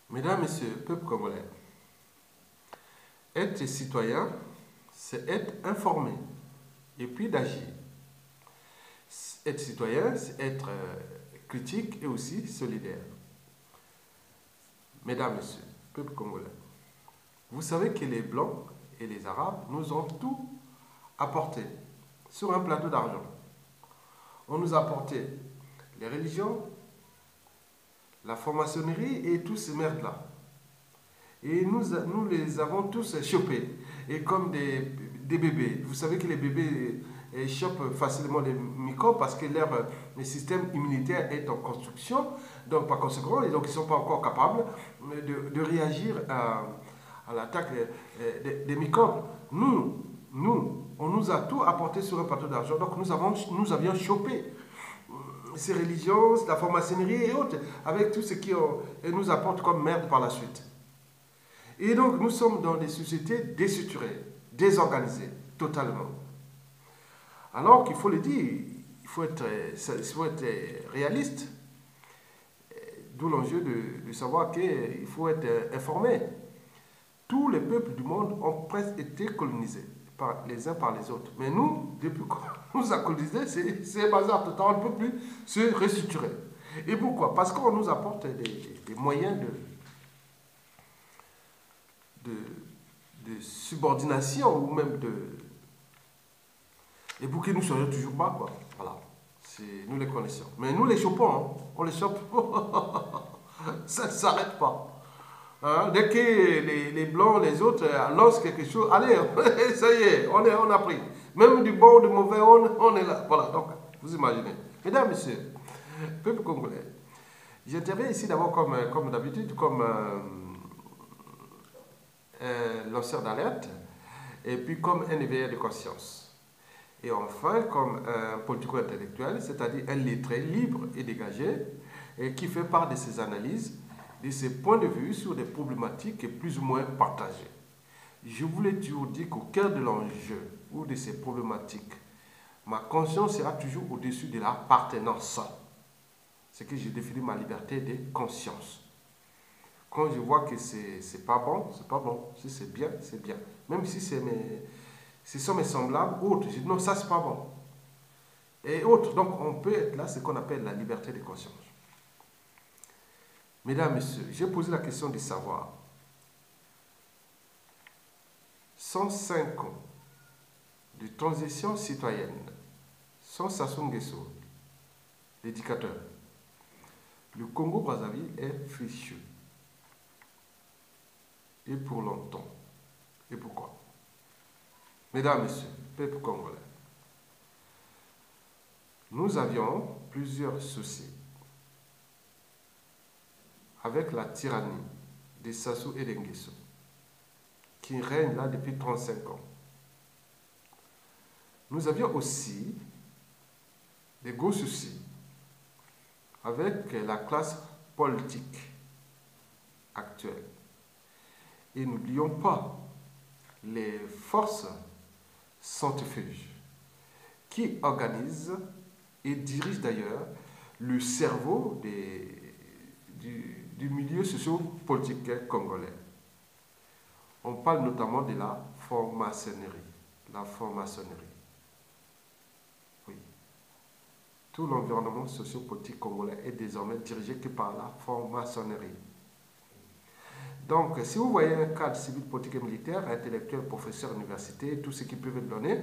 Mesdames, Messieurs, peuple congolais, être citoyen, c'est être informé et puis d'agir. Être citoyen, c'est être critique et aussi solidaire. Mesdames, Messieurs, peuple congolais, vous savez que les Blancs et les Arabes nous ont tout apporté sur un plateau d'argent. On nous a apporté les religions, la franc-maçonnerie et tous ces merdes-là. Et nous les avons tous chopés. Et comme des bébés. Vous savez que les bébés chopent facilement les microbes parce que leur système immunitaire est en construction. Donc, par conséquent, ils ne sont pas encore capables de réagir à l'attaque des microbes. On nous a tout apporté sur un plateau d'argent. Donc, nous avions chopé ces religions, la franc-maçonnerie et autres, avec tout ce qui nous apporte comme merde par la suite. Et donc, nous sommes dans des sociétés déstructurées, désorganisées, totalement. Alors qu'il faut le dire, il faut être réaliste, d'où l'enjeu de savoir qu'il faut être informé. Tous les peuples du monde ont presque été colonisés, les uns par les autres. Mais nous, depuis qu'on nous a colonisés, c'est bazar total, on ne peut plus se restructurer. Et pourquoi? Parce qu'on nous apporte des moyens de subordination ou même de... Et pour que nous soyons toujours bas, quoi. Voilà. Nous les connaissons. Mais nous les chopons, hein. On les chope. Ça ne s'arrête pas. Hein? Dès que les blancs, les autres lancent quelque chose, allez, ça y est, on a pris. Même du bon ou du mauvais, on est là. Voilà, donc, vous imaginez. Mesdames, Messieurs, peuple congolais, j'interviens ici d'abord comme d'habitude, comme lanceur d'alerte, et puis comme un éveilleur de conscience. Et enfin, comme un politico-intellectuel, c'est-à-dire un lettré libre et dégagé, et qui fait part de ses analyses, de ses points de vue sur des problématiques plus ou moins partagées. Je voulais toujours dire qu'au cœur de l'enjeu ou de ces problématiques, ma conscience sera toujours au-dessus de l'appartenance. C'est que j'ai défini ma liberté de conscience. Quand je vois que c'est pas bon, c'est pas bon. Si c'est bien, c'est bien. Même si ce sont mes semblables, autres, je dis non, ça c'est pas bon. Et autres, donc on peut être là, ce qu'on appelle la liberté de conscience. Mesdames, Messieurs, j'ai posé la question de savoir, 105 ans de transition citoyenne, sans Sassou Nguesso, l'éducateur, le Congo-Brazzaville est fichu. Et pour longtemps. Et pourquoi? Mesdames, Messieurs, peuple congolais, nous avions plusieurs soucis avec la tyrannie de Sassou et d'Nguesso, qui règne là depuis 35 ans. Nous avions aussi des gros soucis avec la classe politique actuelle. Et n'oublions pas les forces centrifuges qui organisent et dirigent d'ailleurs le cerveau du milieu socio-politique congolais. On parle notamment de la franc-maçonnerie. La franc-maçonnerie. Oui. Tout l'environnement socio-politique congolais est désormais dirigé que par la franc-maçonnerie. Donc, si vous voyez un cadre civil, politique et militaire, intellectuel, professeur, université, tout ce qu'ils peuvent donner,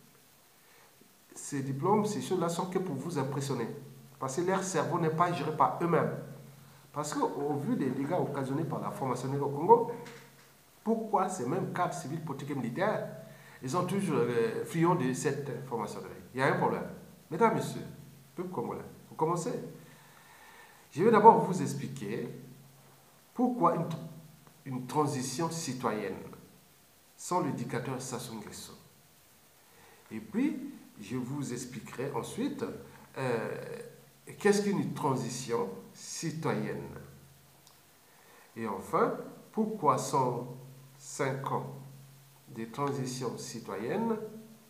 ces diplômes, ces choses-là sont que pour vous impressionner. Parce que leur cerveau n'est pas géré par eux-mêmes. Parce qu'au vu des dégâts occasionnés par la franc-maçonnerie au Congo, pourquoi ces mêmes cadres civils, politiques et militaires, ils ont toujours friand de cette franc-maçonnerie? Il y a un problème. Mesdames, Messieurs, peuple congolais, vous commencez. Je vais d'abord vous expliquer pourquoi une transition citoyenne sans le dictateur Sassou Nguesso. Et puis, je vous expliquerai ensuite qu'est-ce qu'une transition citoyenne. Et enfin, pourquoi 105 ans de transition citoyenne,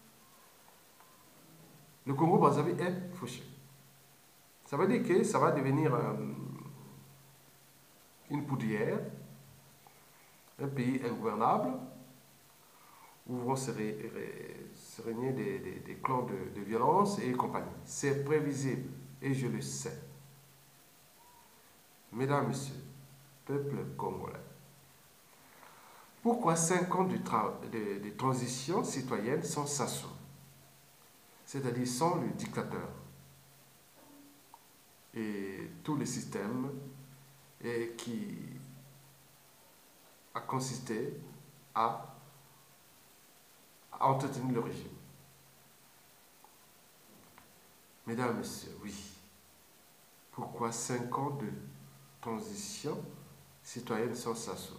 le Congo-Brazzaville est fauché. Ça veut dire que ça va devenir une poudrière, un pays ingouvernable, où vont se régner des clans de violence et compagnie. C'est prévisible, et je le sais. Mesdames, Messieurs, peuple congolais, pourquoi 5 ans de transition citoyenne sans Sassou, c'est-à-dire sans le dictateur et tout le système qui a consisté à entretenir le régime? Mesdames, Messieurs, oui. Pourquoi 5 ans de transition citoyenne sans Sassou?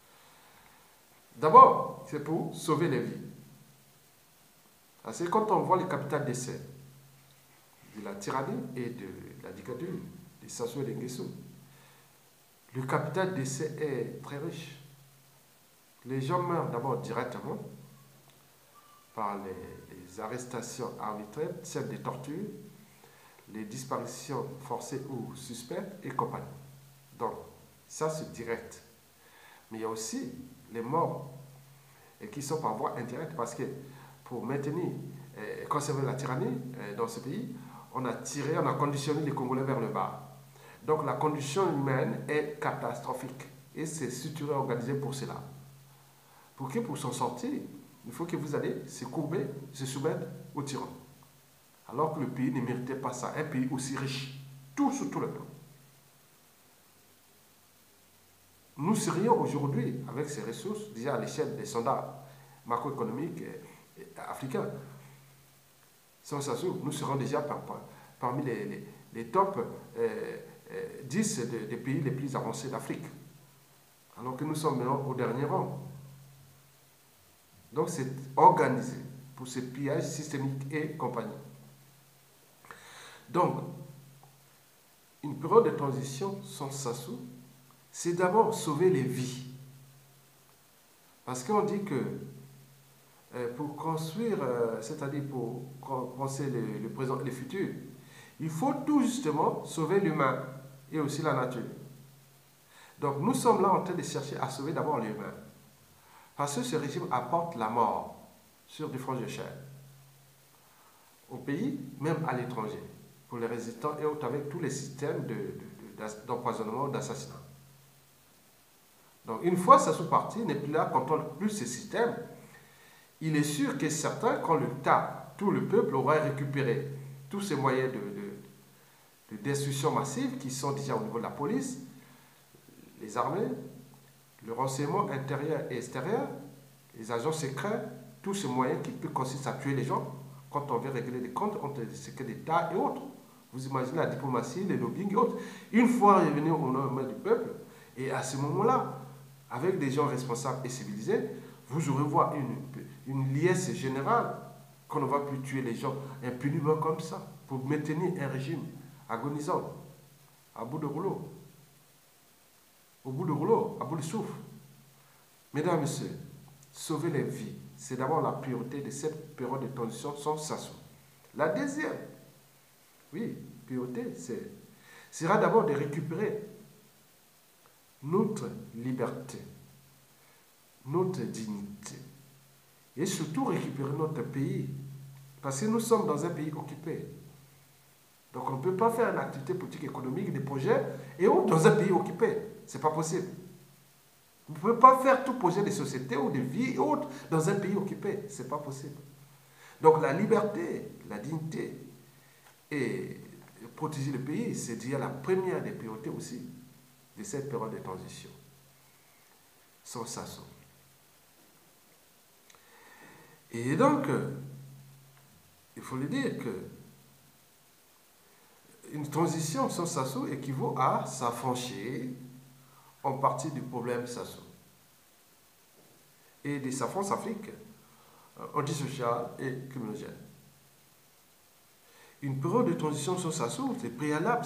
D'abord, c'est pour sauver les vies. Parce que quand on voit le capital d'essai de la tyrannie et de la dictature de Sassou Nguesso, le capital d'essai est très riche. Les gens meurent d'abord directement par les arrestations arbitraires, celles des tortures, les disparitions forcées ou suspectes et compagnie. Donc, ça c'est direct. Mais il y a aussi les morts qui sont par voie indirecte parce que pour maintenir et conserver la tyrannie dans ce pays, on a conditionné les Congolais vers le bas. Donc la condition humaine est catastrophique et c'est structuré et organisé pour cela. Pour s'en sortir, il faut que vous allez se courber, se soumettre aux tyrans. Alors que le pays ne méritait pas ça, un pays aussi riche, tout sur tout le plan. Nous serions aujourd'hui, avec ces ressources, déjà à l'échelle des standards macroéconomiques africains, sans Sassou, nous serons déjà parmi les top 10 des pays les plus avancés d'Afrique. Alors que nous sommes maintenant au dernier rang. Donc c'est organisé pour ce pillage systémique et compagnie. Donc, une période de transition sans Sassou, c'est d'abord sauver les vies. Parce qu'on dit que pour construire, c'est-à-dire pour penser le présent et le futur, il faut tout justement sauver l'humain et aussi la nature. Donc nous sommes là en train de chercher à sauver d'abord l'humain. Parce que ce régime apporte la mort sur des franges de chair. Au pays, même à l'étranger, pour les résistants et autres, avec tous les systèmes d'empoisonnement, d'assassinat. Donc une fois Sassou parti, n'est plus là, contrôle plus ce système, il est sûr que certains, quand tout le peuple aura récupéré tous ces moyens de destruction massive qui sont déjà au niveau de la police, les armées, le renseignement intérieur et extérieur, les agents secrets, tous ces moyens qui peuvent consister à tuer les gens quand on veut régler des comptes entre les secrets d'État et autres. Vous imaginez la diplomatie, les lobbying et autres. Une fois revenus au nom du peuple, et à ce moment-là, avec des gens responsables et civilisés, vous aurez voir une liesse générale qu'on ne va plus tuer les gens impunément comme ça pour maintenir un régime agonisant à bout de rouleau. Au bout de rouleau, à bout de souffle. Mesdames et messieurs, sauver les vies, c'est d'abord la priorité de cette période de transition sans Sassou. La deuxième, oui, priorité, sera d'abord de récupérer notre liberté, notre dignité et surtout récupérer notre pays. Parce que nous sommes dans un pays occupé. Donc on ne peut pas faire une activité politique, économique, des projets et autres dans un pays occupé. Ce n'est pas possible. Vous ne pouvez pas faire tout projet de société ou de vie et autres dans un pays occupé. Ce n'est pas possible. Donc la liberté, la dignité et protéger le pays, c'est déjà la première des priorités aussi de cette période de transition. Sans Sassou. Et donc, il faut le dire que une transition sans Sassou équivaut à s'affranchir en partie du problème Sassou et de sa France-Afrique antisociale et criminogène. Une période de transition sans Sassou, c'est préalable,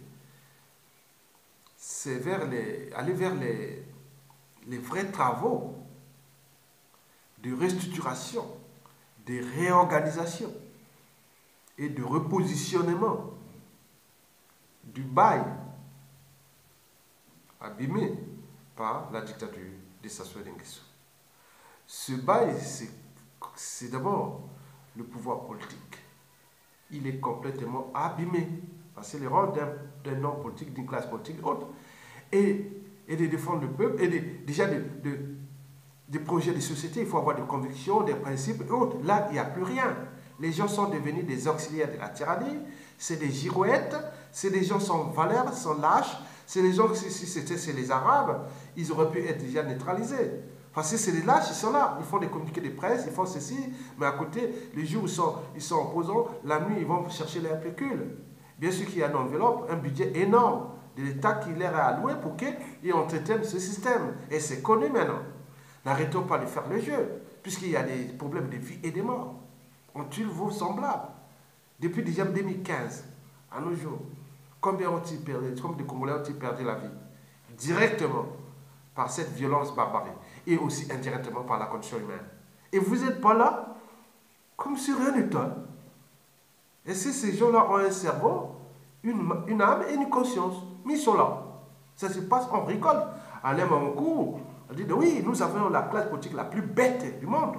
c'est aller vers les vrais travaux de restructuration, de réorganisation et de repositionnement du bail abîmé par la dictature de Sassou Nguesso. Ce bail, c'est d'abord le pouvoir politique. Il est complètement abîmé. Parce que le rôle d'un homme politique, d'une classe politique haute, et de défendre le peuple, et déjà des projets de société, il faut avoir des convictions, des principes et autres. Là, il n'y a plus rien. Les gens sont devenus des auxiliaires de la tyrannie, c'est des girouettes, c'est des gens sans valeur, sans lâche, c'est des gens, si c'était les Arabes, ils auraient pu être déjà neutralisés. Parce que c'est des lâches, ils sont là, ils font des communiqués de presse, ils font ceci, mais à côté, les jours où ils sont opposants, la nuit, ils vont chercher leur pécule. Bien sûr qu'il y a une enveloppe, un budget énorme de l'État qui leur est alloué pour qu'ils entretiennent ce système. Et c'est connu maintenant. N'arrêtons pas de faire le jeu, puisqu'il y a des problèmes de vie et de mort. On tue vos semblables. Depuis déjà 2015, à nos jours, combien de Congolais ont-ils perdu la vie? Directement par cette violence barbarique et aussi indirectement par la condition humaine. Et vous n'êtes pas là comme si rien n'était. Et si ces gens-là ont un cerveau, une âme et une conscience, mais ils sont là. Ça se passe, on rigole. Alain Mamokou a dit, oui, nous avons la classe politique la plus bête du monde.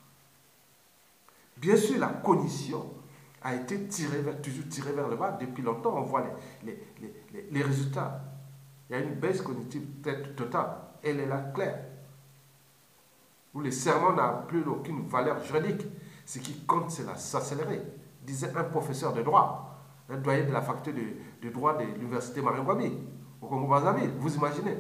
Bien sûr, la cognition a été toujours tirée vers le bas depuis longtemps. On voit les résultats. Il y a une baisse cognitive totale. Elle est là, claire. Où le serment n'a plus aucune valeur juridique. Ce qui compte, c'est la sorcellerie, disait un professeur de droit, un doyen de la faculté de droit de l'université Marie-Ngouabi, au Congo-Brazzaville. Vous imaginez?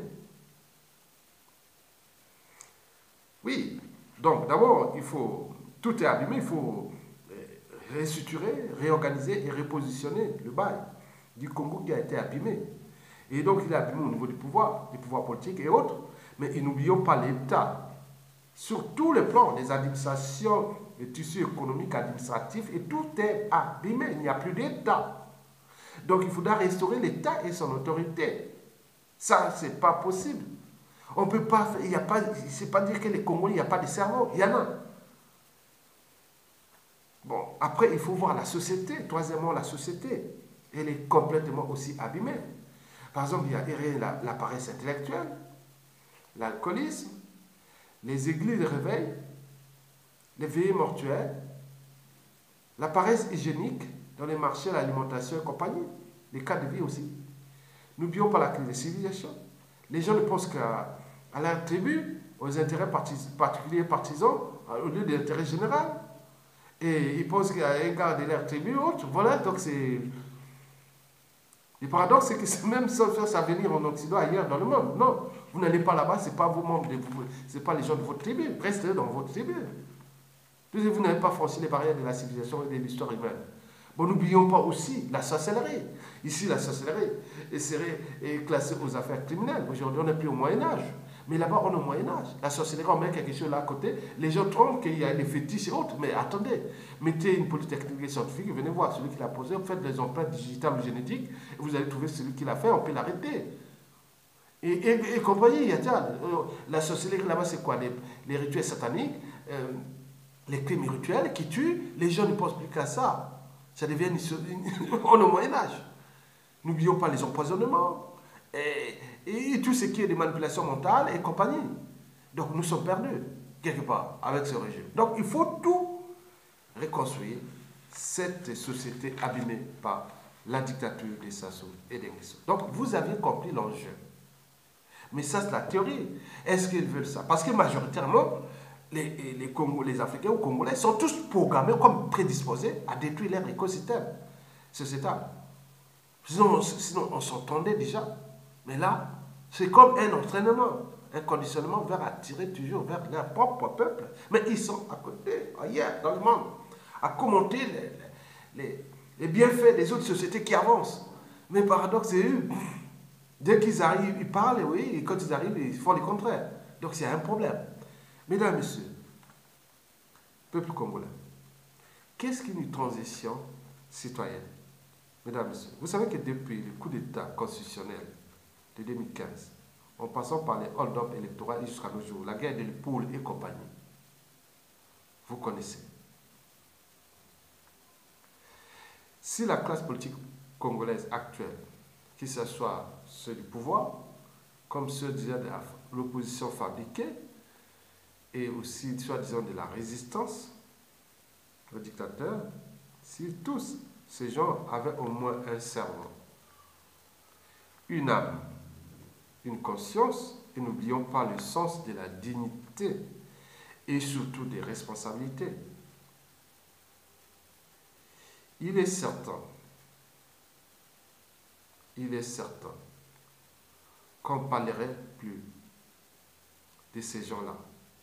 Oui. Donc, d'abord, tout est abîmé, il faut restructurer, réorganiser et repositionner le bail du Congo qui a été abîmé. Et donc, il est abîmé au niveau du pouvoir politiques et autres. Mais n'oublions pas l'État. Sur tous les plans, les administrations, les tissus économiques, administratifs, et tout est abîmé. Il n'y a plus d'État. Donc, il faudra restaurer l'État et son autorité. Ça, c'est pas possible. On peut pas faire, il n'y a pas, c'est pas dire que les Congolais, il n'y a pas de cerveau. Il y en a. Bon, après, il faut voir la société. Troisièmement, la société. Elle est complètement aussi abîmée. Par exemple, il y a la paresse intellectuelle, l'alcoolisme, les églises de réveil, les veillées mortuaires, la paresse hygiénique dans les marchés, l'alimentation et compagnie, les cas de vie aussi. N'oublions pas la crise des civilisations. Les gens ne pensent qu'à leur tribu, aux intérêts particuliers partisans, au lieu de l'intérêt général. Et ils pensent qu'à l'égard de leur tribu, autre. Voilà, donc c'est... Le paradoxe, c'est que c'est même sans faire ça venir en Occident, ailleurs dans le monde. Non, vous n'allez pas là-bas, ce n'est pas vos membres, ce n'est pas les gens de votre tribu. Restez dans votre tribu. Vous n'avez pas franchi les barrières de la civilisation et de l'histoire humaine. Bon, n'oublions pas aussi la sorcellerie. Ici, la sorcellerie est classée aux affaires criminelles. Aujourd'hui, on n'est plus au Moyen-Âge. Mais là-bas, on est au Moyen-Âge. La sorcellerie, on met quelque chose là à côté. Les gens trouvent qu'il y a des fétiches et autres. Mais attendez, mettez une polytechnique scientifique, venez voir celui qui l'a posé, faites des empreintes digitales ou génétiques, et vous allez trouver celui qui l'a fait, on peut l'arrêter. Et comprenez, il y a la sorcellerie là-bas, c'est quoi? Les rituels sataniques, les crimes rituels qui tuent, les gens ne pensent plus qu'à ça. Ça devient on est au Moyen-Âge. N'oublions pas les empoisonnements et tout ce qui est des manipulations mentales et compagnie. Donc nous sommes perdus, quelque part, avec ce régime. Donc il faut tout reconstruire, cette société abîmée par la dictature de Sassou et d'Nguesso. Donc vous avez compris l'enjeu. Mais ça, c'est la théorie. Est-ce qu'ils veulent ça? Parce que majoritairement, les Africains ou Congolais sont tous programmés comme prédisposés à détruire leur écosystème sociétal. Sinon on s'entendait déjà. Mais là, c'est comme un entraînement, un conditionnement vers attirer toujours vers leur propre peuple. Mais ils sont à côté, ailleurs, dans le monde, à commenter les bienfaits des autres sociétés qui avancent. Mais paradoxe, c'est eux. Dès qu'ils arrivent, ils parlent, oui, et quand ils arrivent, ils font le contraire. Donc c'est un problème. Mesdames et messieurs, peuple congolais, qu'est-ce qu'une transition citoyenne? Mesdames et messieurs, vous savez que depuis le coup d'État constitutionnel de 2015, en passant par les hold-up électoraux jusqu'à nos jours, la guerre de l'épaule et compagnie, vous connaissez. Si la classe politique congolaise actuelle, que ce soit ceux du pouvoir, comme ceux de l'opposition fabriquée, et aussi, soi-disant, de la résistance au dictateur, si tous ces gens avaient au moins un cerveau, une âme, une conscience, et n'oublions pas le sens de la dignité et surtout des responsabilités. Il est certain qu'on ne parlerait plus de ces gens-là.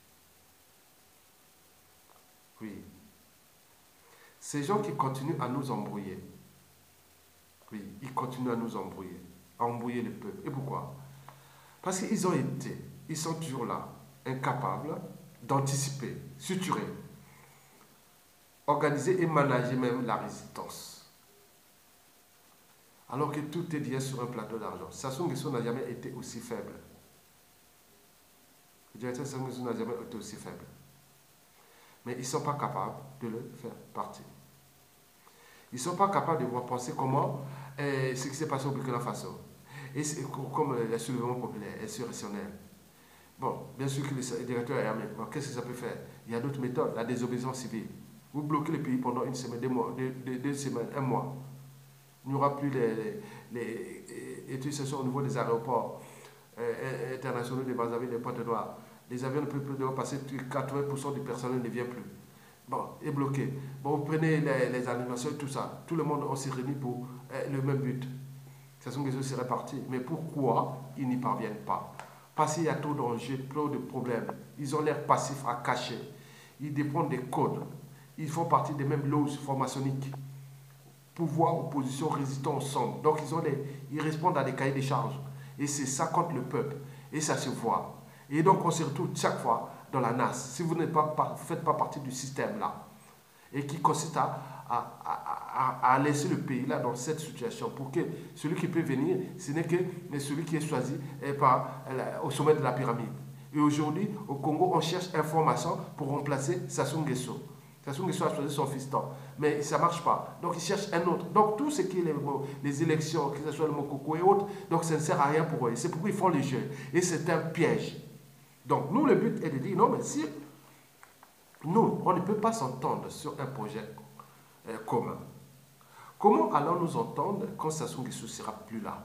Oui. Ces gens qui continuent à nous embrouiller. Oui, ils continuent à nous embrouiller, à embrouiller le peuple. Et pourquoi? Parce qu'ils sont toujours là, incapables d'anticiper, suturer, organiser et manager même la résistance. Alors que tout est lié sur un plateau d'argent. Sassou Nguesso n'a jamais été aussi faible. Le directeur Sassou Nguesso n'a jamais été aussi faible. Mais ils ne sont pas capables de le faire partie. Ils ne sont pas capables de voir penser comment ce qui s'est passé au Burkina Faso. Et comme le soulèvement populaire, insurrectionnel. Bon, bien sûr que le directeur est armé. Bon, qu'est-ce que ça peut faire? Il y a d'autres méthodes, la désobéissance civile. Vous bloquez le pays pendant une semaine, 2 semaines, 1 mois. Il n'y aura plus les utilisations au niveau des aéroports internationaux de Brazzaville et de Pointe-Noire. Les avions ne peuvent plus passer, 80% du personnel ne vient plus. Bon, est bloqué. Bon, vous prenez les animations et tout ça. Tout le monde s'est réuni pour le même but. Sassou Nguesso serait parti. Mais pourquoi ils n'y parviennent pas? Parce qu'il y a trop d'enjeux, trop de problèmes. Ils ont l'air passifs à cacher. Ils dépendent des codes. Ils font partie des mêmes loges formationniques. Pouvoir, opposition, résistants ensemble. Donc ils répondent à des cahiers des charges. Et c'est ça contre le peuple. Et ça se voit. Et donc on se retrouve chaque fois dans la nasse. Si vous ne faites pas partie du système là, et qui consiste à laisser le pays là dans cette situation, pour que celui qui peut venir, ce n'est que celui qui est choisi au sommet de la pyramide. Et aujourd'hui, au Congo, on cherche information pour remplacer Sassou Nguesso. Sassou Nguesso a choisi son fiston, mais ça ne marche pas. Donc il cherche un autre. Donc tout ce qui est les élections, que ce soit le Mokoko et autres, donc ça ne sert à rien pour eux. C'est pourquoi ils font les jeux. Et c'est un piège. Donc nous, le but est de dire, non mais si nous, on ne peut pas s'entendre sur un projet commun, comment allons-nous entendre quand Sassou Nguesso ne sera plus là?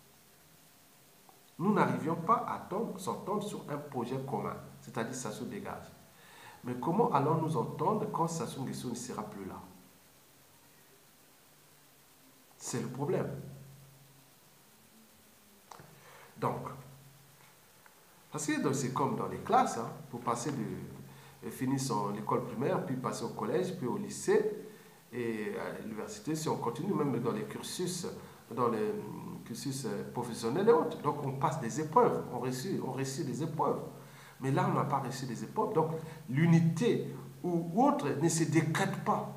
Nous n'arrivions pas à s'entendre sur un projet commun, c'est-à-dire Sassou dégage. Mais comment allons-nous entendre quand Sassou Nguesso ne sera plus là? C'est le problème. Donc, parce que c'est comme dans les classes, hein, pour passer finir l'école primaire, puis passer au collège, puis au lycée et à l'université, si on continue même dans les cursus professionnels et autres. Donc on passe des épreuves, on réussit des épreuves. Mais là, on n'a pas réussi des épreuves. Donc l'unité ou autre ne se décrète pas.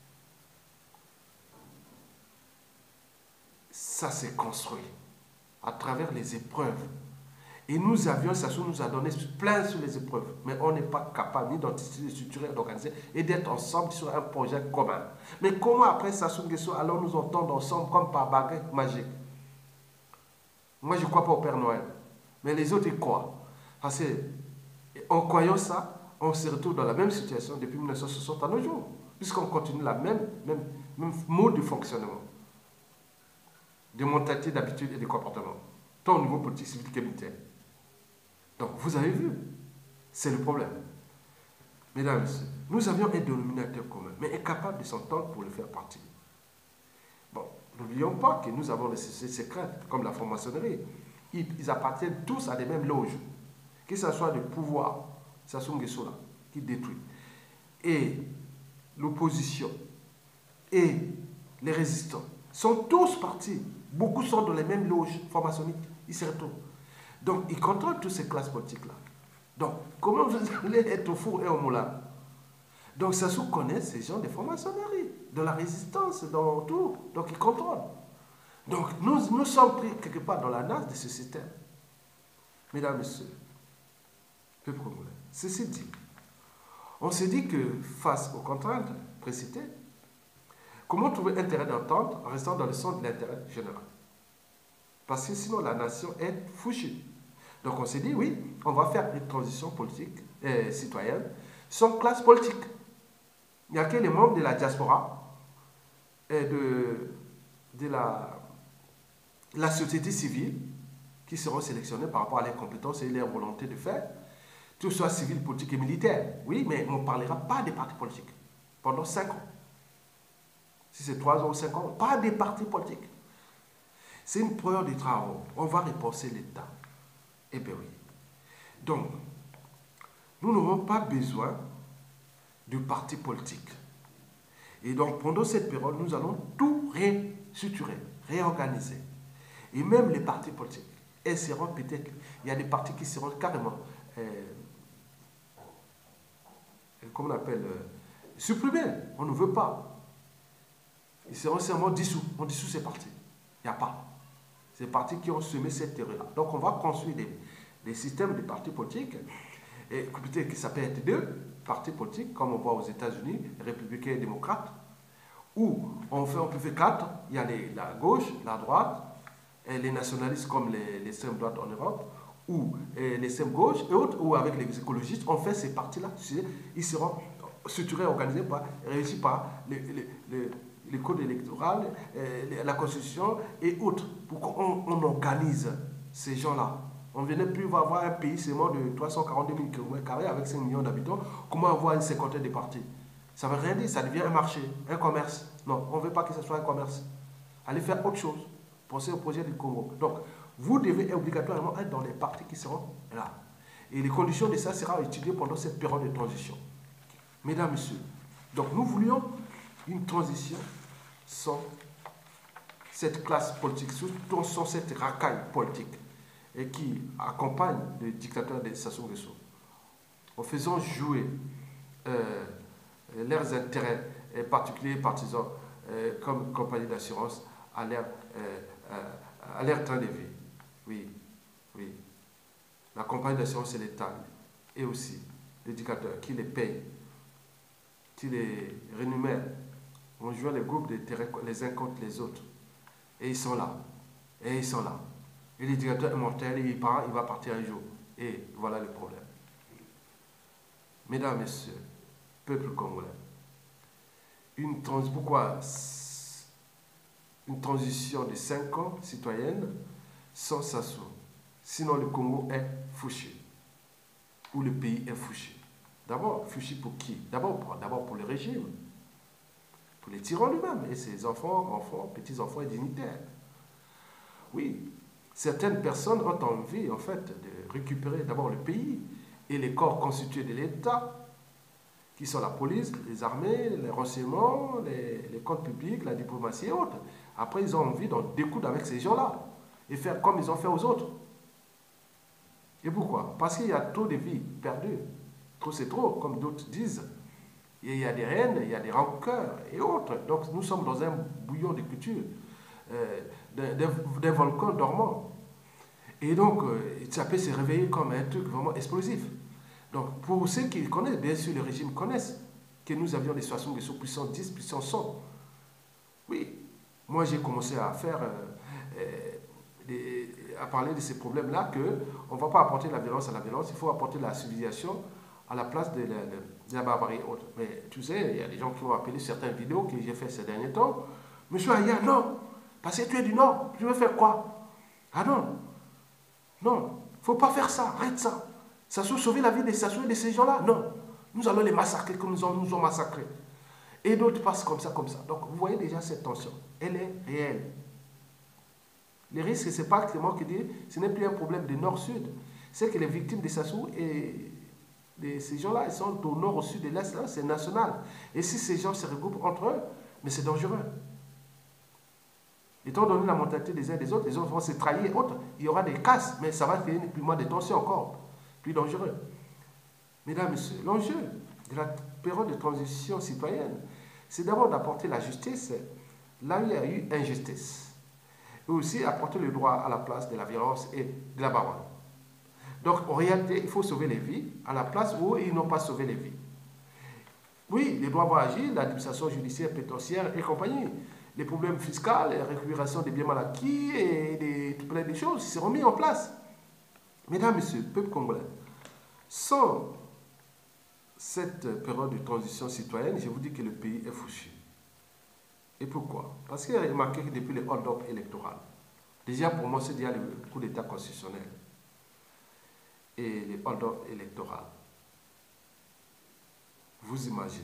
Ça s'est construit à travers les épreuves. Et Sassou nous a donné plein sur les épreuves. Mais on n'est pas capable ni d'anticiper, de structurer, d'organiser et d'être ensemble sur un projet commun. Mais comment après Sassou Nguesso allons nous entendre ensemble comme par baguette magique? Moi, je ne crois pas au Père Noël. Mais les autres, ils croient. Parce qu'en croyant ça, on se retrouve dans la même situation depuis 1960 à nos jours. Puisqu'on continue la même mode de fonctionnement. De mentalité, d'habitude et de comportement. Tant au niveau politique, civil que militaire. Donc, vous avez vu, c'est le problème. Mesdames et messieurs, nous avions un dénominateur commun, mais incapable de s'entendre pour le faire partie. Bon, n'oublions pas que nous avons des sociétés secrètes, comme la franc-maçonnerie. Ils appartiennent tous à des mêmes loges. Que ce soit le pouvoir, Sassou Nguesso là, qui détruit, et l'opposition, et les résistants, sont tous partis. Beaucoup sont dans les mêmes loges franc-maçonniques. Ils se retrouvent. Donc, ils contrôlent toutes ces classes politiques-là. Donc, comment vous allez être au four et au moulin? Donc, Sassou connaît ces gens de franc-maçonnerie, de la résistance, dans tout. Donc, ils contrôlent. Donc, nous sommes pris quelque part dans la nasse de ce système. Mesdames, Messieurs, peuple congolais, ceci dit, on s'est dit que face aux contraintes précitées, comment trouver intérêt d'entente en restant dans le centre de l'intérêt général? Parce que sinon, la nation est fouchée. Donc on s'est dit, oui, on va faire une transition politique, citoyenne, sans classe politique. Il n'y a que les membres de la diaspora et de la société civile qui seront sélectionnés par rapport à leurs compétences et leur volonté de faire, tout soit civil, politique et militaire. Oui, mais on ne parlera pas des partis politiques pendant 5 ans. Si c'est 3 ans ou 5 ans, pas des partis politiques. C'est une période de travaux. On va repenser l'État. Eh bien oui. Donc, nous n'aurons pas besoin de partis politiques. Et donc, pendant cette période, nous allons tout restructurer, réorganiser. Et même les partis politiques, elles seront peut-être, il y a des partis qui seront carrément, comment on appelle, supprimés. On ne veut pas. Ils seront seulement dissous. On dissout ces partis. Il n'y a pas. Ces partis qui ont semé cette terreur-là. Donc, on va construire des systèmes de partis politiques, et peut-être qui s'appellent être 2 partis politiques, comme on voit aux États-Unis, républicains et démocrates, où on peut faire 4. Il y a la gauche, la droite, et les nationalistes comme les extrêmes droites en Europe, ou les extrêmes gauche et autres, ou avec les écologistes. On fait ces partis-là. Ils seront structurés, organisés, réussis par le code électoral, la constitution et autres, pour qu'on organise ces gens-là. On ne venait plus avoir un pays seulement de 342 000 km² avec 5 millions d'habitants. Comment avoir une cinquantaine de partis? Ça ne veut rien dire, ça devient un marché, un commerce. Non, on ne veut pas que ce soit un commerce. Allez faire autre chose. Pensez au projet du Congo. Donc, vous devez obligatoirement être dans les partis qui seront là. Et les conditions de ça seront étudiées pendant cette période de transition. Mesdames, Messieurs, donc nous voulions une transition sans cette classe politique, surtout sans cette racaille politique et qui accompagne le dictateur de Sassou Nguesso, en faisant jouer leurs intérêts particuliers, partisans, comme compagnie d'assurance, à leur train de vie. Oui, oui. La compagnie d'assurance, c'est l'État et aussi les dictateurs qui les payent, qui les rémunèrent. On joue les groupes d'intérêts les uns contre les autres. Et ils sont là. Et ils sont là. Et le dictateur est mortel, il va partir un jour. Et voilà le problème. Mesdames, Messieurs, peuple congolais, pourquoi une transition de 5 ans citoyenne sans Sassou? Sinon le Congo est fouché. Ou le pays est fouché. D'abord, fouché pour qui? D'abord pour le régime. Pour les tyrans lui-même et ses enfants, petits-enfants et dignitaires. Oui, certaines personnes ont envie, en fait, de récupérer d'abord le pays et les corps constitués de l'État, qui sont la police, les armées, les renseignements, les comptes publics, la diplomatie et autres. Après, ils ont envie d'en découdre avec ces gens-là et faire comme ils ont fait aux autres. Et pourquoi? Parce qu'il y a trop de vies perdues. Trop, c'est trop, comme d'autres disent. Et il y a des haines, il y a des rancœurs et autres. Donc nous sommes dans un bouillon de culture, d'un volcan dormant. Et donc, ça peut se réveiller comme un truc vraiment explosif. Donc, pour ceux qui connaissent, bien sûr, le régime connaissent que nous avions des situations qui sont puissance 10, puissance 100. Oui, moi j'ai commencé à faire, à parler de ces problèmes-là, qu'on ne va pas apporter la violence à la violence, il faut apporter la civilisation à la place de la barbarie et autres. Mais tu sais, il y a des gens qui ont appelé certaines vidéos que j'ai fait ces derniers temps. Monsieur Aya, non, parce que tu es du Nord, tu veux faire quoi? Ah non, non, il ne faut pas faire ça, arrête ça. Ça peut sauver la vie de Sassou et de ces gens-là? Non, nous allons les massacrer comme nous ont massacrés. Et d'autres passent comme ça, comme ça. Donc vous voyez déjà cette tension, elle est réelle. Le risque, ce n'est pas moi qui dis, ce n'est plus un problème de Nord-Sud. C'est que les victimes de Sassou et ces gens-là, ils sont au nord, au sud, de l'est, c'est national. Et si ces gens se regroupent entre eux, mais c'est dangereux. Étant donné la mentalité des uns et des autres, les autres vont se trahir et autres. Il y aura des casses, mais ça va créer plus moins de tensions encore, plus dangereux. Mesdames, Messieurs, l'enjeu de la période de transition citoyenne, c'est d'abord d'apporter la justice là où il y a eu injustice. Et aussi apporter le droit à la place de la violence et de la barbarie. Donc, en réalité, il faut sauver les vies à la place où ils n'ont pas sauvé les vies. Oui, les droits vont agir, l'administration judiciaire, pénitentiaire et compagnie. Les problèmes fiscaux, la récupération des biens mal acquis et plein de choses seront mis en place. Mesdames, Messieurs, peuple congolais, sans cette période de transition citoyenne, je vous dis que le pays est foutu. Et pourquoi? Parce qu'il y a remarqué que depuis le hold-up électoral, déjà pour moi c'est déjà le coup d'état constitutionnel et le hold-up électoral. Vous imaginez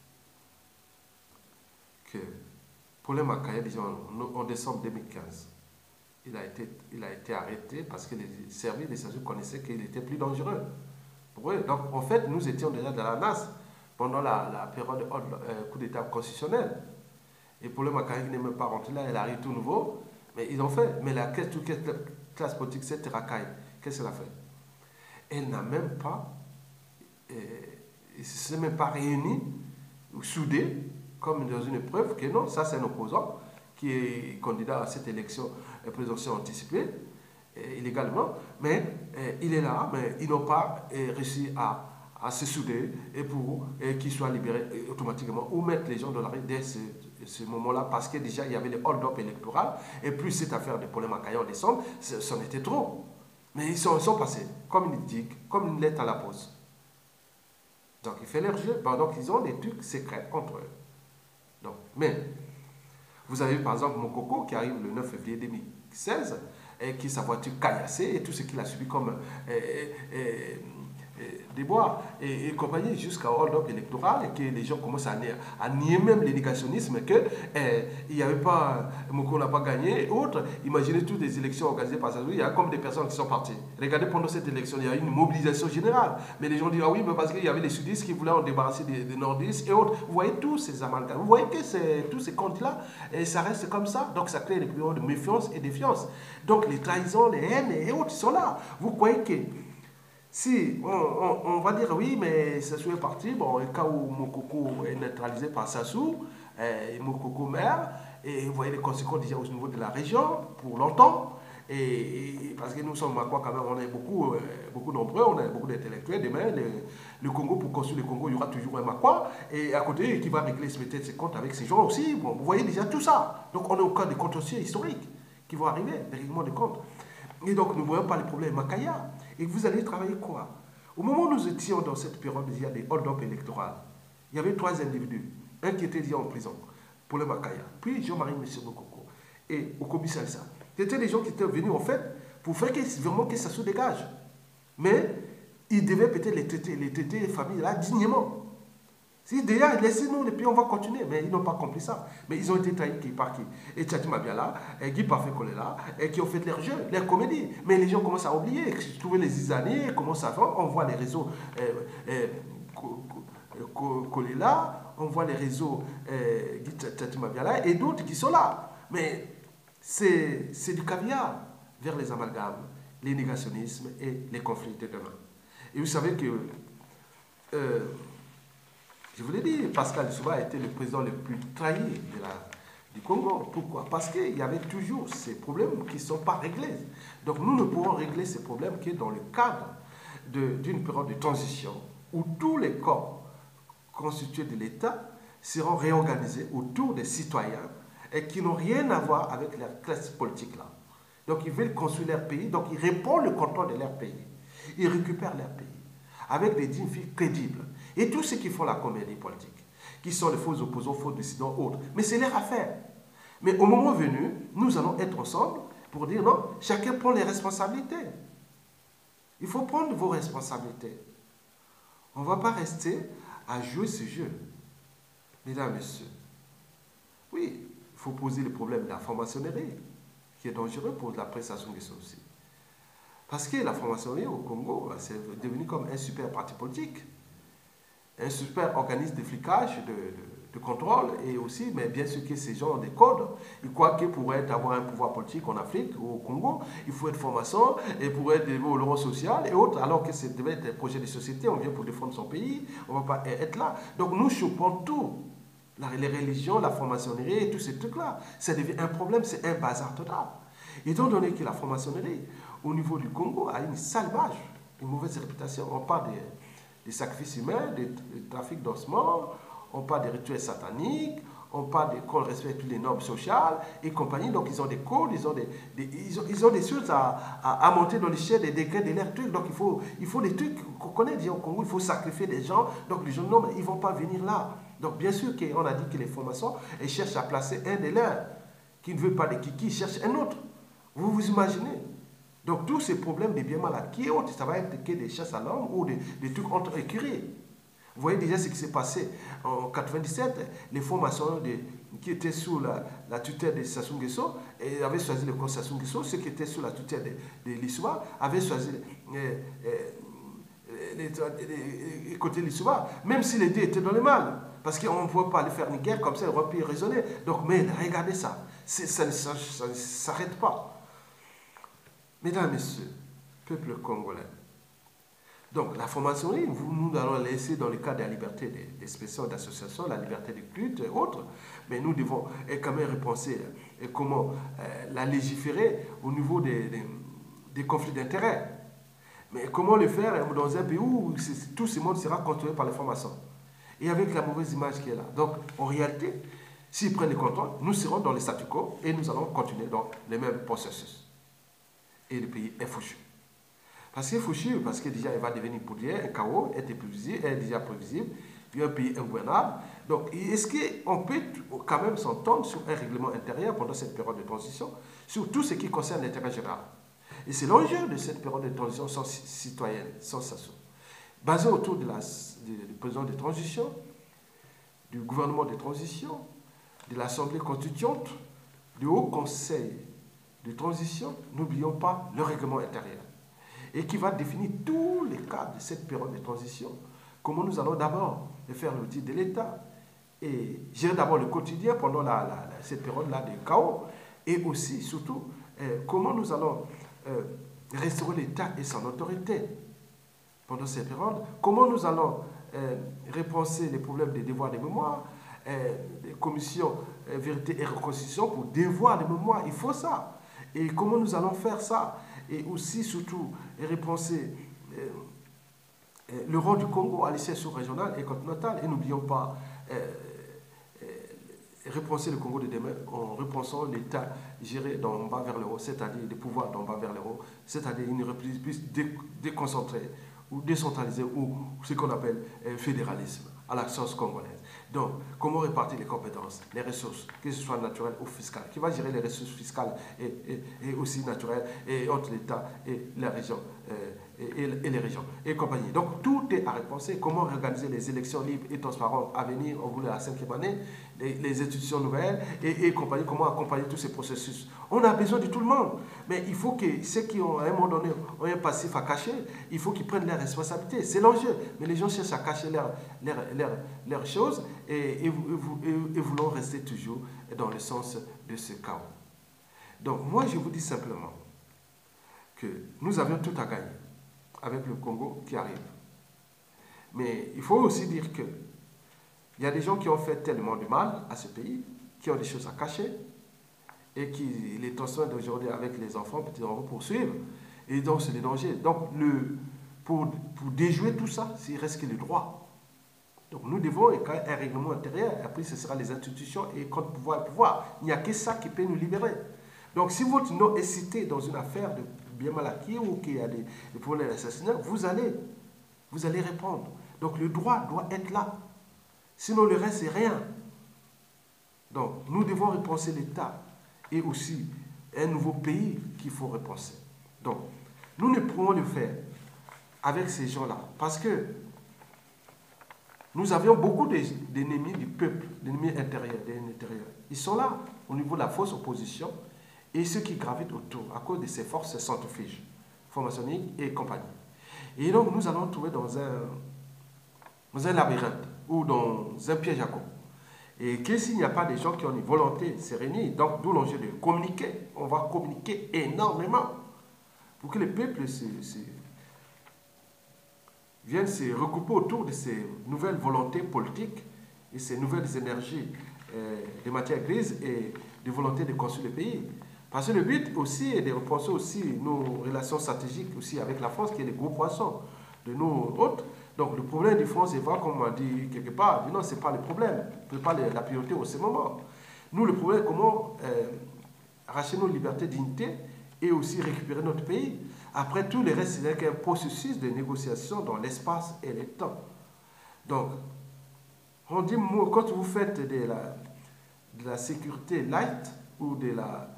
que Paulin Makaya, déjà en décembre 2015, il a été arrêté parce que les services des États-Unis connaissaient qu'il était plus dangereux. Pour eux. Donc en fait, nous étions déjà dans la NAS pendant la période de coup d'état constitutionnel. Et Paulin Makaya n'est même pas rentré là, il arrive tout nouveau. Mais ils ont fait. Mais la classe politique, cette racaille, qu'est-ce qu'elle a fait? Elle n'a même pas, elle ne s'est même pas réunie ou soudée comme dans une preuve que non, ça c'est un opposant qui est candidat à cette élection présidentielle anticipée illégalement, mais il est là, mais ils n'ont pas réussi à se souder et pour qu'il soit libéré automatiquement ou mettre les gens dans la rue dès ce moment-là parce que déjà il y avait le hold-up électoral et plus cette affaire de Paulin Makaya en décembre, c'en était trop. Mais ils sont passés comme une digue, comme une lettre à la poste. Donc ils font leur jeu, donc ils ont des trucs secrets entre eux. Donc, mais vous avez par exemple Mokoko qui arrive le 9 février 2016 et qui sa voiture caillassée et tout ce qu'il a subi comme déboires et compagnie jusqu'à hold-up électoral et que les gens commencent à nier même l'éducationnisme que il n'y avait pas, Moko n'a pas gagné et autres. Imaginez toutes les élections organisées par Sassou, il y a comme des personnes qui sont parties. Regardez pendant cette élection, il y a eu une mobilisation générale. Mais les gens disent, ah oui, mais parce qu'il y avait les sudistes qui voulaient en débarrasser des nordistes et autres. Vous voyez tous ces amalgames, vous voyez que tous ces comptes-là, ça reste comme ça. Donc ça crée des périodes de méfiance et défiance. Donc les trahisons, les haines et autres sont là. Vous croyez que si on va dire oui, mais Sassou est parti, bon, au cas où Mokoko est neutralisé par Sassou, Mokoko meurt, et vous voyez les conséquences déjà au niveau de la région pour longtemps, et parce que nous sommes à quoi quand même, on est beaucoup nombreux, on a beaucoup d'intellectuels, demain le Congo, pour construire le Congo, il y aura toujours un Makwa, et à côté qui va régler peut-être ses comptes avec ces gens aussi, bon, vous voyez déjà tout ça, donc on est au cas des contentieux historiques qui vont arriver, des règlements de comptes. Et donc, nous ne voyons pas les problèmes Makaya. Et vous allez travailler quoi? Au moment où nous étions dans cette période, il y a des hold-up électorales. Il y avait 3 individus. Un qui était déjà en prison, Paulin Makaya. Puis Jean-Marie Mokoko et Okobi Salsa. C'était des gens qui étaient venus, en fait, pour faire vraiment que ça se dégage. Mais ils devaient peut-être les traiter les familles là dignement. Si déjà, laissez-nous et puis on va continuer. Mais ils n'ont pas compris ça. Mais ils ont été trahis par qui? Et Tchati Mabiala, et Guy Parfait Kolela, et qui ont fait leur jeu, leur comédie. Mais les gens commencent à oublier. Trouver les Isani, commencent à faire. On voit les réseaux Kolela, on voit les réseaux Guy Tchati Mabiala et d'autres qui sont là. Mais c'est du caviar vers les amalgames, les négationnismes et les conflits de demain. Et vous savez que je vous l'ai dit, Pascal Lissouba a été le président le plus trahi du Congo. Pourquoi? Parce qu'il y avait toujours ces problèmes qui ne sont pas réglés. Donc nous ne pourrons régler ces problèmes que dans le cadre d'une période de transition où tous les corps constitués de l'État seront réorganisés autour des citoyens et qui n'ont rien à voir avec la classe politique là. Donc ils veulent construire leur pays, donc ils répondent le contrôle de leur pays. Ils récupèrent leur pays avec des dignes filles crédibles. Et tous ceux qui font la comédie politique, qui sont les faux opposants, faux dissidents, autres. Mais c'est leur affaire. Mais au moment venu, nous allons être ensemble pour dire non, chacun prend les responsabilités. Il faut prendre vos responsabilités. On ne va pas rester à jouer ce jeu. Mesdames, Messieurs, oui, il faut poser le problème de la franc-maçonnerie, qui est dangereux pour la prestation des sociétés. Parce que la franc-maçonnerie au Congo, c'est devenu comme un super parti politique. Un super organisme de flicage, de contrôle, et aussi, mais bien sûr que ces gens ont des codes. Ils croient que pour avoir un pouvoir politique en Afrique ou au Congo, il faut être franc-maçon, et pour être au logement social et autres, alors que ça devait être un projet de société, on vient pour défendre son pays, on ne va pas être là. Donc nous chopons tout. Les religions, la franc-maçonnerie et tous ces trucs-là. Ça devient un problème, c'est un bazar total. Étant donné que la franc-maçonnerie, au niveau du Congo, a une sale image, une mauvaise réputation, on parle des sacrifices humains, des trafics d'ossements, on parle des rituels sataniques, ont pas d'école, respectent les normes sociales et compagnie. Donc, ils ont des codes, ils ont des choses à monter dans l'échelle des décrets, des trucs. Donc, il faut des trucs qu'on connaît déjà au Congo. Il faut sacrifier des gens. Donc, les jeunes, non, mais ils ne vont pas venir là. Donc, bien sûr qu'on a dit que les formations, elles cherchent à placer un des leurs qui ne veut pas de kiki, cherche un autre. Vous vous imaginez? Donc, tous ces problèmes des biens malades, qui est autre, ça va être que des chasses à l'homme ou des trucs entre écuries. Vous voyez déjà ce qui s'est passé en 97, les formations qui étaient sous la tutelle de Sassou Nguesso avaient choisi le camp Sassou Nguesso, ceux qui étaient sous la tutelle de Lissouba avaient choisi les côtés Lissouba, même si les deux étaient dans le mal, parce qu'on ne pouvait pas les faire une guerre comme ça, ils auraient pu raisonner. Donc, mais regardez ça, ça ne s'arrête pas. Mesdames et messieurs, peuple congolais, donc la formation libre, nous allons laisser dans le cadre de la liberté d'expression, d'association, la liberté de culte et autres, mais nous devons quand même repenser comment la légiférer au niveau des conflits d'intérêts. Mais comment le faire dans un pays où tout ce monde sera contrôlé par les formations et avec la mauvaise image qui est là. Donc en réalité, s'ils prennent le contrôle, nous serons dans le statu quo et nous allons continuer dans les mêmes processus. Et le pays est foutu. Parce qu'il est foutu, parce que déjà il va devenir poudrier, un chaos, est déjà prévisible, puis un pays ingouvernable. Donc est-ce qu'on peut quand même s'entendre sur un règlement intérieur pendant cette période de transition, sur tout ce qui concerne l'intérêt général? Et c'est l'enjeu de cette période de transition sans citoyenne, sans SASO, basée autour du président de transition, du gouvernement de transition, de l'Assemblée constituante, du Haut Conseil de transition, n'oublions pas le règlement intérieur, et qui va définir tous les cadres de cette période de transition, comment nous allons d'abord faire l'outil de l'État, et gérer d'abord le quotidien pendant cette période-là de chaos, et aussi, surtout, comment nous allons restaurer l'État et son autorité pendant cette période, comment nous allons repenser les problèmes des devoirs de mémoire, des commissions vérité et réconciliation pour devoir de mémoire, il faut ça. Et comment nous allons faire ça? Et aussi, surtout, repenser le rôle du Congo à l'échelle sous-régionale et continentale. Et n'oublions pas repenser le Congo de demain en repensant l'État géré d'en bas vers le haut, c'est-à-dire des pouvoirs d'en bas vers le haut, c'est-à-dire une reprise plus déconcentrée ou décentralisée ou ce qu'on appelle fédéralisme à la sauce congolaise. Donc, comment répartir les compétences, les ressources, que ce soit naturelles ou fiscales, qui va gérer les ressources fiscales et aussi naturelles et entre l'État et la région et les régions et compagnie. Donc, tout est à repenser. Comment organiser les élections libres et transparentes à venir, on voulait la 5e année, les institutions nouvelles et compagnie, comment accompagner tous ces processus. On a besoin de tout le monde, mais il faut que ceux qui ont à un moment donné ont un passif à cacher, il faut qu'ils prennent leurs responsabilités. C'est l'enjeu. Mais les gens cherchent à cacher leurs choses et voulons rester toujours dans le sens de ce chaos. Donc moi je vous dis simplement que nous avions tout à gagner avec le Congo qui arrive. Mais il faut aussi dire que il y a des gens qui ont fait tellement de mal à ce pays, qui ont des choses à cacher et qui les transmettent d'aujourd'hui avec les enfants, petits-enfants poursuivre. Et donc c'est des dangers. Donc pour déjouer tout ça, il reste que le droit. Donc nous devons un règlement intérieur, après ce sera les institutions et contre pouvoir. Il n'y a que ça qui peut nous libérer. Donc si votre nom est cité dans une affaire de bien mal acquis ou qu'il y a des problèmes d'assassinat, vous allez répondre. Donc le droit doit être là. Sinon le reste c'est rien. Donc nous devons repenser l'État et aussi un nouveau pays qu'il faut repenser. Donc nous ne pouvons le faire avec ces gens-là parce que nous avions beaucoup d'ennemis du peuple, d'ennemis intérieurs, Ils sont là, au niveau de la fausse opposition, et ceux qui gravitent autour, à cause de ces forces centrifuges, formationniques et compagnie. Et donc, nous allons trouver dans un labyrinthe, ou dans un piège à con. Et que s'il n'y a pas des gens qui ont une volonté de se réunir, donc d'où l'enjeu de communiquer, on va communiquer énormément, pour que le peuple viennent se regrouper autour de ces nouvelles volontés politiques et ces nouvelles énergies de matière grise et de volonté de construire le pays. Parce que le but aussi est de repenser aussi nos relations stratégiques aussi avec la France, qui est le gros poisson de nos autres, Donc le problème du front, c'est pas comme on a dit quelque part, non, ce n'est pas le problème, ce n'est pas la priorité au ce moment. Nous, le problème, comment arracher nos libertés, dignité et aussi récupérer notre pays. Après, tout le reste, c'est qu'un processus de négociation dans l'espace et le temps. Donc, on dit, quand vous faites de la sécurité light ou de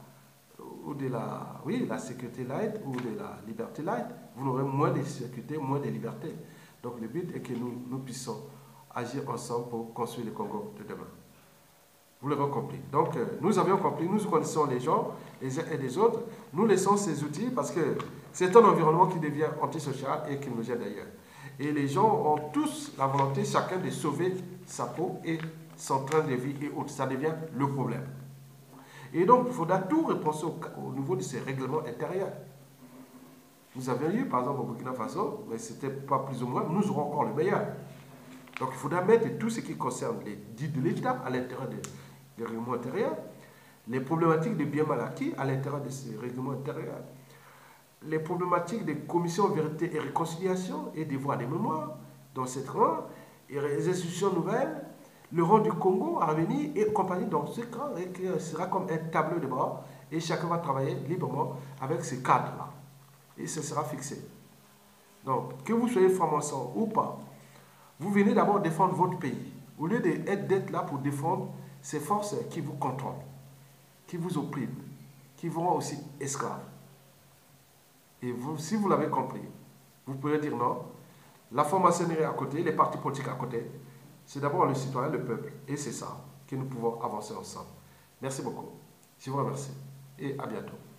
la sécurité light ou de la liberté light, vous n'aurez moins de sécurité, moins de liberté. Donc, le but est que nous puissions agir ensemble pour construire le Congo de demain. Vous l'avez compris. Donc, nous avions compris, nous connaissons les gens, les uns et les autres. Nous laissons ces outils parce que c'est un environnement qui devient antisocial et qui nous gêne d'ailleurs. Et les gens ont tous la volonté, chacun, de sauver sa peau et son train de vie et autres. Ça devient le problème. Et donc, il faudra tout repenser au niveau de ces règlements intérieurs. Nous avions eu, par exemple, au Burkina Faso, mais ce n'était pas plus ou moins, nous aurons encore le meilleur. Donc, il faudra mettre tout ce qui concerne les dits de l'État à l'intérieur des règlements intérieurs, les problématiques de biens mal acquis à l'intérieur de ces règlements intérieurs, les problématiques des commissions vérité et réconciliation et des voies de mémoire dans cette rang, et les institutions nouvelles, le rôle du Congo à venir et compagnie dans ce cadre et qui sera comme un tableau de bord et chacun va travailler librement avec ce cadre-là. Et ce sera fixé. Donc, que vous soyez franc-maçon ou pas, vous venez d'abord défendre votre pays. Au lieu d'être là pour défendre ces forces qui vous contrôlent, qui vous oppriment, qui vous rendent aussi esclaves. Et vous, si vous l'avez compris, vous pouvez dire non, la franc-maçonnerie à côté, les partis politiques à côté, c'est d'abord le citoyen, le peuple. Et c'est ça que nous pouvons avancer ensemble. Merci beaucoup. Je vous remercie et à bientôt.